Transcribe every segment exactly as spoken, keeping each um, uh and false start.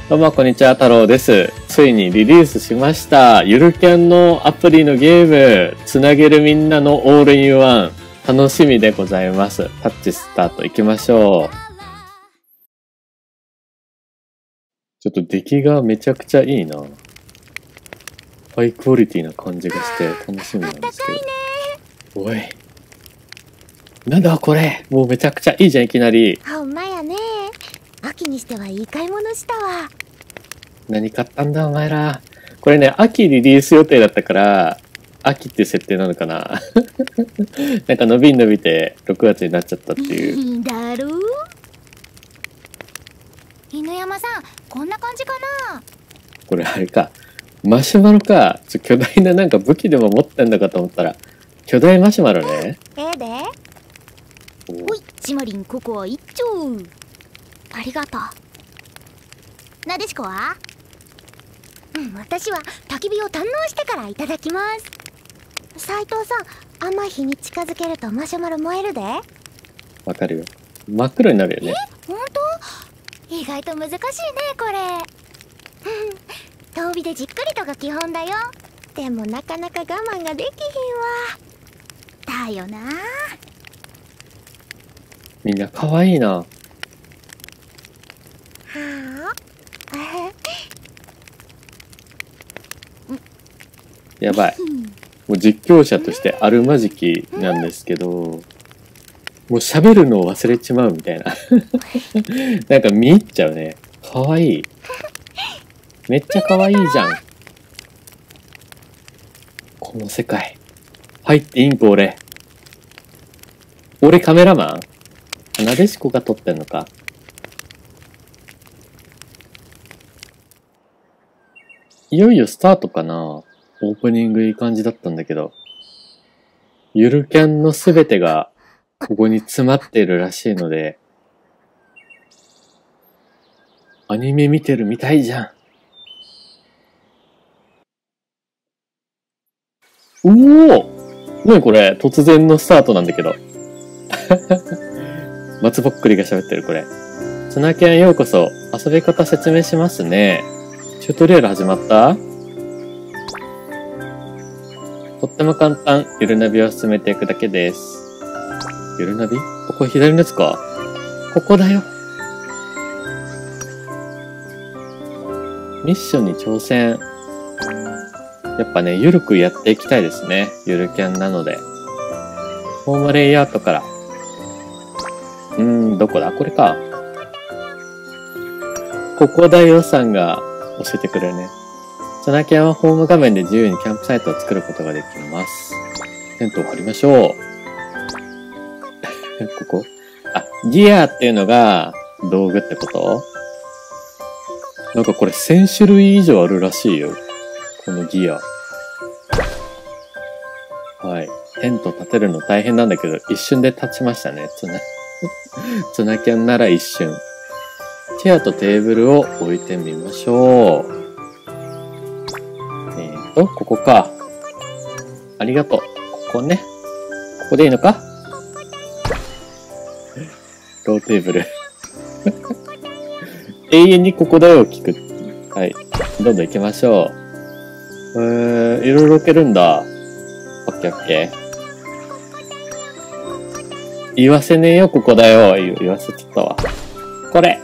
どうもこんにちは、太郎です。ついにリリースしました。ゆるキャンのアプリのゲーム、つなげるみんなのオールインワン。楽しみでございます。タッチスタート行きましょう。ちょっと出来がめちゃくちゃいいな。ハイクオリティな感じがして楽しみなんですけど。おい。なんだこれ、もうめちゃくちゃいいじゃん、いきなり。 ほんまやね。秋にしてはいい買い物したわ。 何買ったんだお前ら。これね、秋リリース予定だったから、秋って設定なのかななんか伸び伸びてろくがつになっちゃったっていう。 だろう。犬山さん、こんな感じかな。 これあれか。マシュマロか。ちょ巨大ななんか武器でも持ってんのかと思ったら、巨大マシュマロね。 ええで。ほい、ちまりんここは一丁。ありがとう。なでしこは？うん、私は焚き火を堪能してからいただきます。斉藤さん、あんま火に近づけるとマシュマロ燃えるで。 わかるよ。真っ黒になるよね。 え、ほんと？意外と難しいね、これ。遠火でじっくりとが基本だよ。でもなかなか我慢ができひんわ。だよな。 みんな可愛いな。 はあ。 やばい。もう実況者としてあるまじきなんですけど、もう喋るのを忘れちまうみたいな。なんか見入っちゃうね。かわいい。めっちゃかわいいじゃん。この世界。入っていいんか俺。俺カメラマン？なでしこが撮ってんのか。いよいよスタートかな。オープニングいい感じだったんだけど。ゆるキャンのすべてがここに詰まっているらしいので、アニメ見てるみたいじゃん。おお！なにこれ？突然のスタートなんだけど。松ぼっくりが喋ってるこれ。ツナキャンようこそ。遊び方説明しますね。チュートリアル始まった？とっても簡単。ゆるナビを進めていくだけです。ゆるナビ？ここ左のやつか？ここだよ。ミッションに挑戦。やっぱね、ゆるくやっていきたいですね。ゆるキャンなので。ホームレイアウトから。うーん、どこだ？これか。ここだよさんが教えてくれるね。ツナキャンはホーム画面で自由にキャンプサイトを作ることができます。テントを張りましょう。ここ？あ、ギアっていうのが道具ってこと？なんかこれせん種類以上あるらしいよ。このギア。はい。テント立てるの大変なんだけど、一瞬で立ちましたね。ツナ、ツナキャンなら一瞬。チェアとテーブルを置いてみましょう。えーと、ここか。ありがとう。ここね。ここでいいのか？ローテーブル。永遠にここだよを聞く。はい。どんどん行きましょう。えー、いろいろ置けるんだ。オッケーオッケー。言わせねえよ、ここだよ。言わせちゃったわ。これ。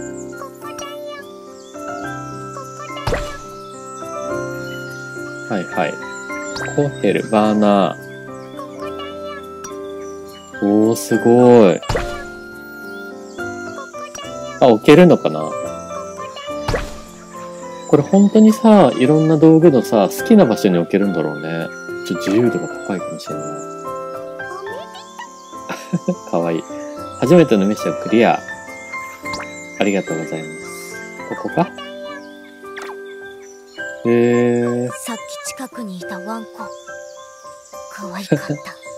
はいはい。コヘル、バーナー。おー、すごい。あ、置けるのかな？これ本当にさ、いろんな道具のさ、好きな場所に置けるんだろうね。ちょっと自由度が高いかもしれない。かわいい。初めてのミッションクリア。ありがとうございます。ここか？へー。 さっき近くにいたワンコ、可愛かった。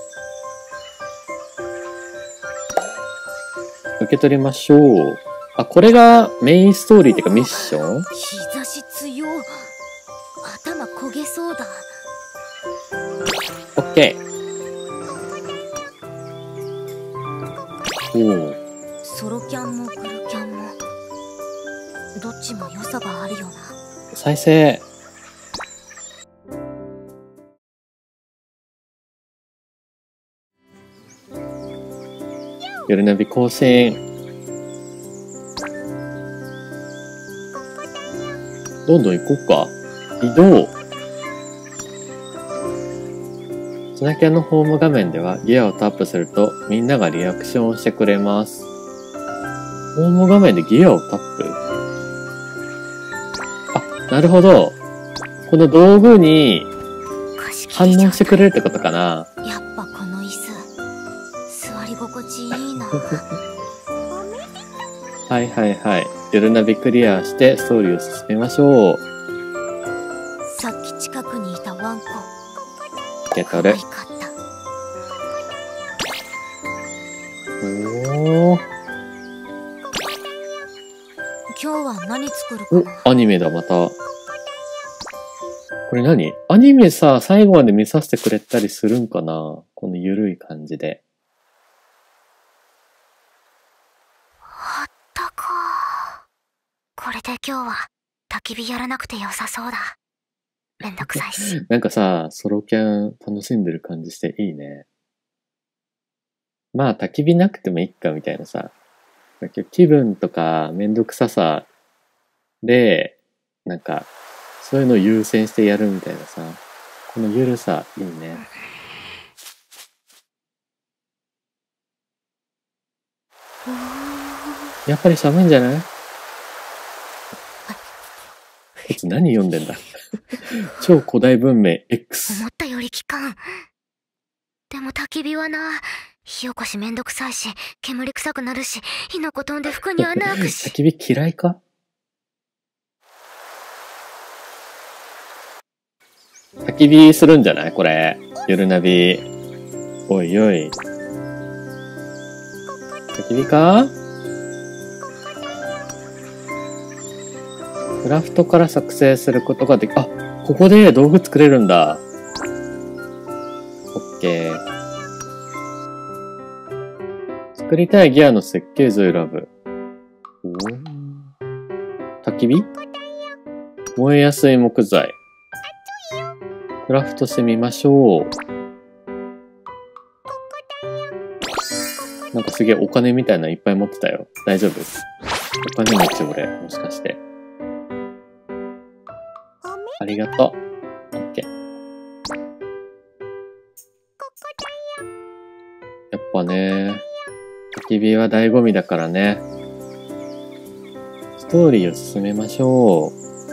受け取りましょう。あ、これがメインストーリーっていうかミッション？ 日差し強。頭焦げそうだ。 オッケー。おお。 ソロキャンもグルキャンも。 どっちも良さがあるよな。 再生。夜ナビ更新。どんどん行こうか。移動。ツナキャンのホーム画面ではギアをタップするとみんながリアクションをしてくれます。ホーム画面でギアをタップ？あ、なるほど。この道具に反応してくれるってことかな。 やっぱこの椅子、座り心地いいな。 はいはいはい。夜ナビクリアしてストーリーを進めましょう。 さっき近くにいたワンコ。 受け取る。おー。 今日は何作るかな。 お、アニメだまた。これ何？アニメさ、最後まで見させてくれたりするんかな？このゆるい感じで。 あったか。これで今日は焚き火やらなくて良さそうだ。めんどくさいし。 なんかさ、ソロキャン楽しんでる感じしていいね。まあ焚き火なくてもいいかみたいなさ。気分とかめんどくささで、なんか、そういうのを優先してやるみたいなさ。このゆるさ、いいね。やっぱり寒いんじゃない？こいつ何読んでんだ超古代文明 X。 思ったより期間。でも焚き火はな、火起こしめんどくさいし、煙臭くなるし、火の粉飛んで服に穴開くし。 焚き火嫌いか？焚き火するんじゃないこれ。夜ナビ。おいおい。焚き火か？クラフトから作成することができ、あ、ここで道具作れるんだ。オッケー。作りたいギアの設計図を選ぶ。おー。焚き火？燃えやすい木材。クラフトしてみましょう。なんかすげえお金みたいなのいっぱい持ってたよ。大丈夫？お金持ち俺、もしかして。ありがとう。オッケー。やっぱね、焚き火は醍醐味だからね。ストーリーを進めましょう。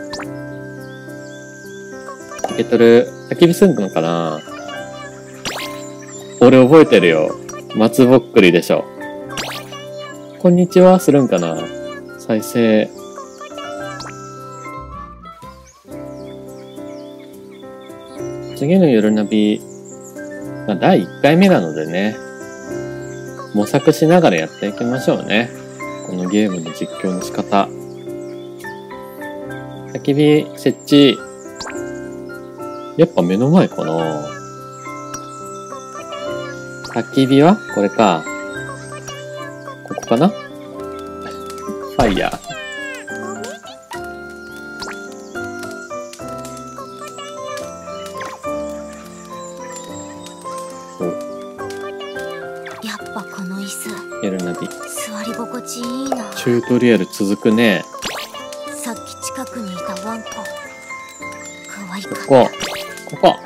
受け取る。焚き火すんのかな？俺覚えてるよ。松ぼっくりでしょ。こんにちはするんかな？再生。次の夜ナビ、まあ、だいいっかいめなのでね、模索しながらやっていきましょうね。このゲームの実況の仕方。焚き火設置。やっぱ目の前かな？焚き火はこれか。ここかな？ファイヤー。 やっぱこの椅子。 夜ナビ。 座り心地いいな。 チュートリアル続くね。 さっき近くにいたワンコ。可愛かった。 ここ。ここ。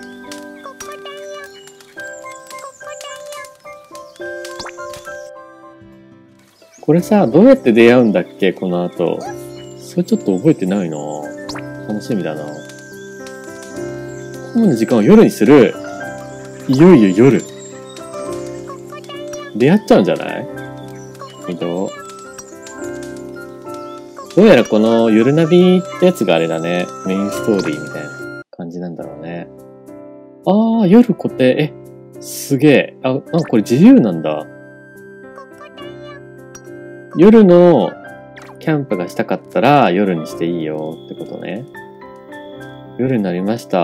これさ、どうやって出会うんだっけこの後。それちょっと覚えてないな。楽しみだな。ホームの時間を夜にする。いよいよ夜。出会っちゃうんじゃない？移動。どうやらこの夜ナビってやつがあれだね。メインストーリーみたいな感じなんだろうね。あー、夜固定。え、すげえ。あ、なんかこれ自由なんだ。夜のキャンプがしたかったら夜にしていいよってことね。夜になりました。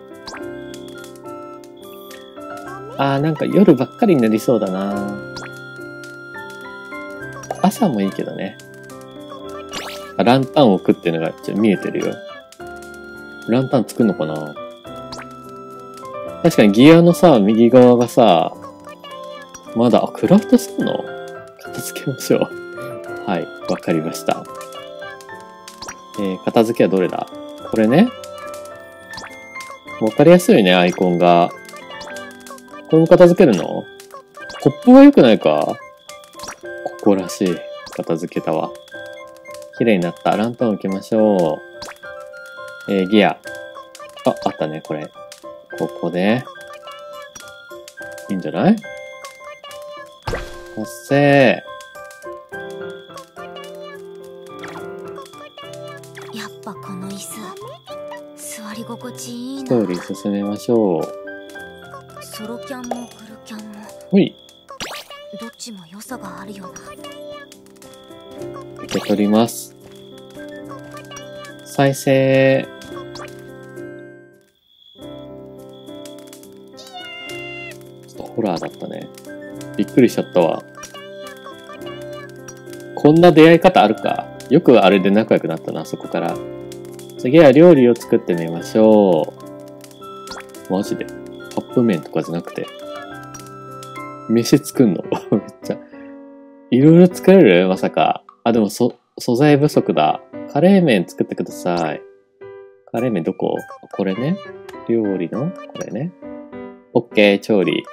あー、なんか夜ばっかりになりそうだな。朝もいいけどね。 あ、ランタンを置くっていうのがちょっと見えてるよ。ランタン作んのかな？確かにギアのさ、右側がさ、まだ、あ、クラフトすんの？片付けましょう。はい、わかりました。えー、片付けはどれだ？これね。わかりやすいね、アイコンが。これも片付けるの？コップは良くないか？ここらしい。片付けたわ。綺麗になった。ランタンを置きましょう。えー、ギア。あ、あったね、これ。ここで。いいんじゃない？達成。 やっぱこの椅子座り心地いいな。 ストーリー進めましょう。 ソロキャンもグルキャンもほい。 どっちも良さがあるよな。 受け取ります。再生。ちょっとホラーだったね。びっくりしちゃったわ。こんな出会い方あるか。よくあれで仲良くなったな、そこから。次は料理を作ってみましょう。マジで。カップ麺とかじゃなくて。飯作んのめっちゃ。いろいろ作れる？まさか。あ、でもそ、素材不足だ。カレー麺作ってください。カレー麺どこ？これね。料理のこれね。オッケー、調理。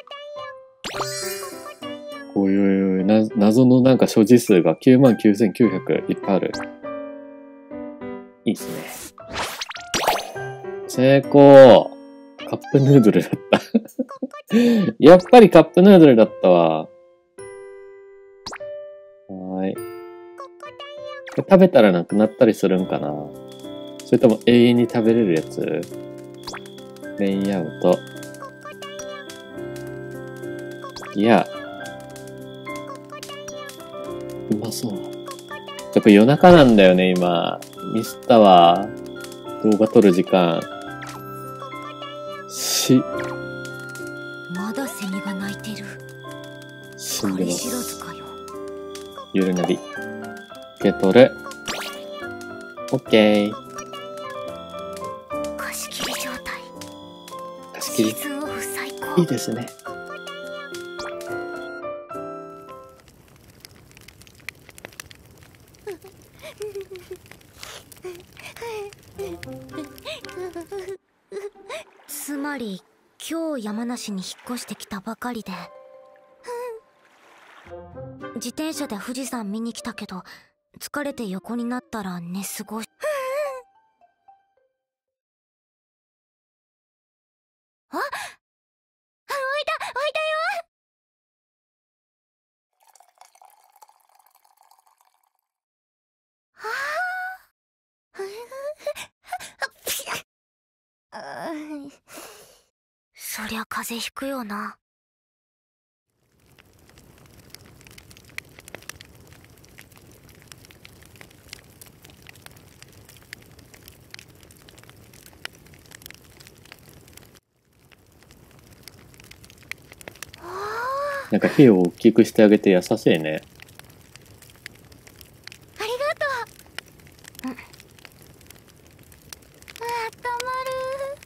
おいおいおい、な、謎のなんか所持数が きゅうまんきゅうせんきゅうひゃく いっぱいある。いいっすね。成功。カップヌードルだった。やっぱりカップヌードルだったわ。はーい。食べたらなくなったりするんかな？それとも永遠に食べれるやつ？レイアウト。いや。うまそう。やっぱ夜中なんだよね、今。ミスったわ。動画撮る時間。し、 まだセミが鳴いてる。 死んでま彼知らずす。 かよ。 ゆるなび。受け取る。オッケー。 貸し切り状態。 貸し切り。 シーズンオフ最高。 いいですね。 つまり今日山梨に引っ越してきたばかりで自転車で富士山見に来たけど疲れて横になったら寝過ごしあ、あ、置いた置いたよ。そりゃ風邪ひくよな。 なんか火を大きくしてあげて優しいね。 ありがとう。うん、あったまる。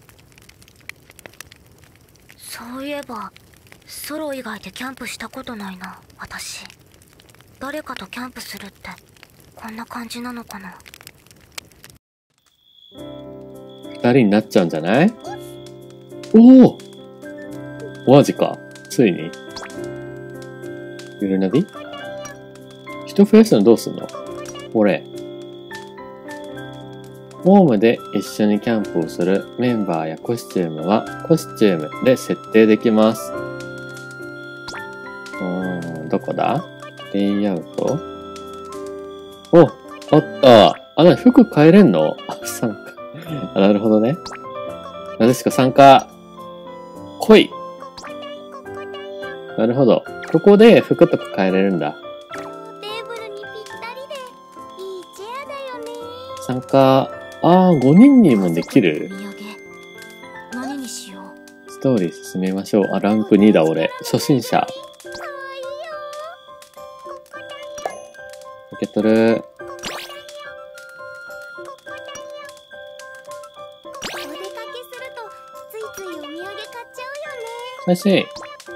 そういえばソロ以外でキャンプしたことないな、私。誰かとキャンプするってこんな感じなのかな。 二人になっちゃうんじゃない？おお！マジか。ついに。ゆるなび？人増やすのどうすんの？これ。ホームで一緒にキャンプをするメンバーやコスチュームはコスチュームで設定できます。うーん、どこだ？レイアウト？お、あった。あ、な、服変えれんの？あ、参加。あ、なるほどね。なでしこ参加。来い。なるほど。ここで服とか変えれるんだ。 テーブルにぴったりでいいチェアだよね。 参加。ああ、ごにんにもできる。 土産何にしよう。 ストーリー進めましょう。あ、ランクにだ俺。初心者。 かわいいよ。 受け取る。 最初に、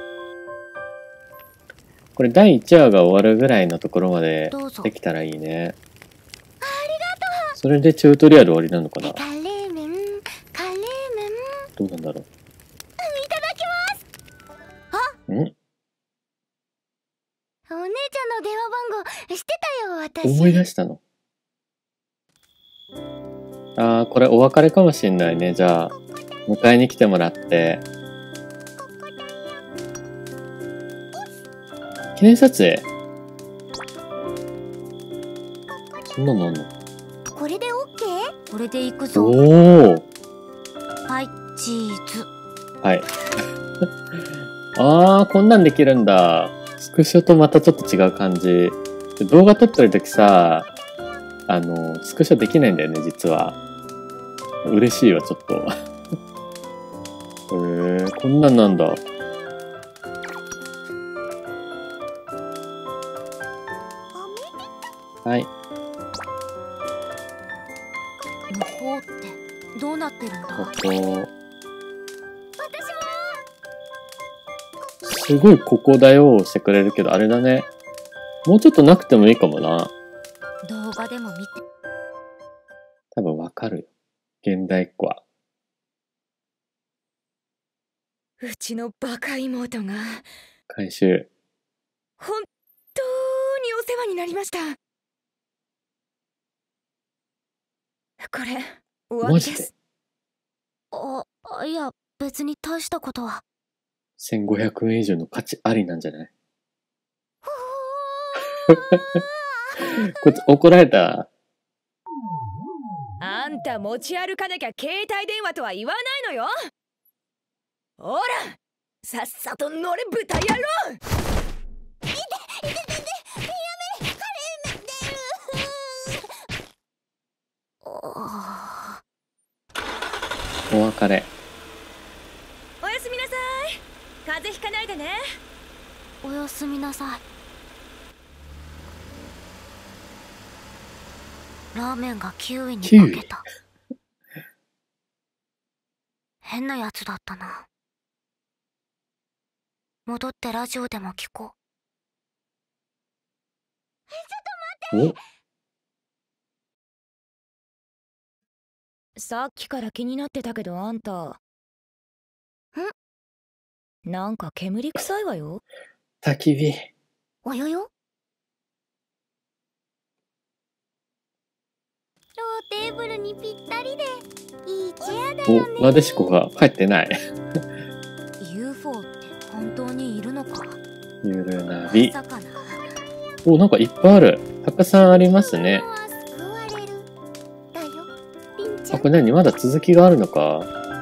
これだいいちわが終わるぐらいのところまでできたらいいね。 ありがとう。 それでチュートリアル終わりなのかな。 カレー麺、カレー麺。 どうなんだろう。 いただきます。あ、 ん？ お姉ちゃんの電話番号知ってたよ、私。 思い出したの。あー、これお別れかもしんないね。じゃあ、迎えに来てもらって。記念撮影？そんなのあんの？ これでオッケー？これで行くぞ。 おー。 はい、チーズ。 はい。あー、こんなんできるんだ。スクショとまたちょっと違う感じ。動画撮ってるときさ、あの、スクショできないんだよね、実は。嬉しいわ、ちょっと。へー、こんなんなんだ。はい。 向こうってどうなってるんだ？ ここ。すごいここだよしてくれるけど、あれだね。もうちょっとなくてもいいかもな。 動画でも見て。 多分わかるよ。現代っ子は。 うちのバカ妹が回収。 本当にお世話になりました。これお詫びです。 あ、いや別に大したことは。 せんごひゃくえん以上の価値ありなんじゃない？こっち怒られた。 あんた持ち歩かなきゃ携帯電話とは言わないのよ。ほら、さっさと乗れ豚野郎。いていててて、やめ、カレー麺出る。 お別れ。 おやすみなさい。風邪ひかないでね。 おやすみなさい。ラーメンがキウイに負けた。変なやつだったな。戻ってラジオでも聞こう。え、ちょっと待って。 さっきから気になってたけど、あんたんなんか煙臭いわよ。 焚き火。 およよ。ローテーブルにぴったりでいいチェアだよね。 お、なでしこが帰ってない。 ユーフォー って本当にいるのか。 ゆるなび。 まさかな。 お、なんかいっぱいある。たくさんありますね。あ、これ何？まだ続きがあるのか。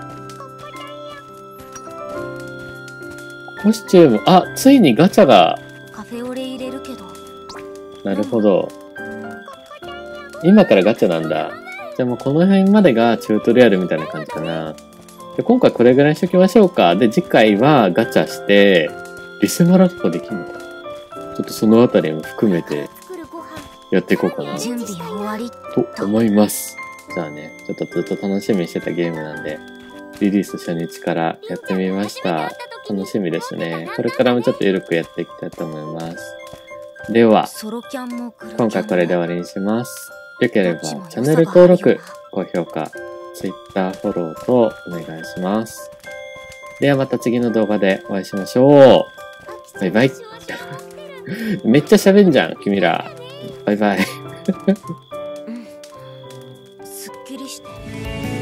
コスチューム、あ、ついにガチャが。 カフェオレ入れるけど。 なるほど。今からガチャなんだ。じゃあもうこの辺までがチュートリアルみたいな感じかな。で、今回これぐらいにしときましょうか。で、次回はガチャして、リスマラとかできるのかな。ちょっとそのあたりも含めてやっていこうかな。 準備終わりと思います。じゃあね、ちょっとずっと楽しみにしてたゲームなんで、リリース初日からやってみました。楽しみですね。これからもちょっとゆるくやっていきたいと思います。では、今回これで終わりにします。よければチャンネル登録、高評価、Twitter フォローとお願いします。ではまた次の動画でお会いしましょう。バイバイ。めっちゃ喋んじゃん、君ら。バイバイ。 うん。すっきりして。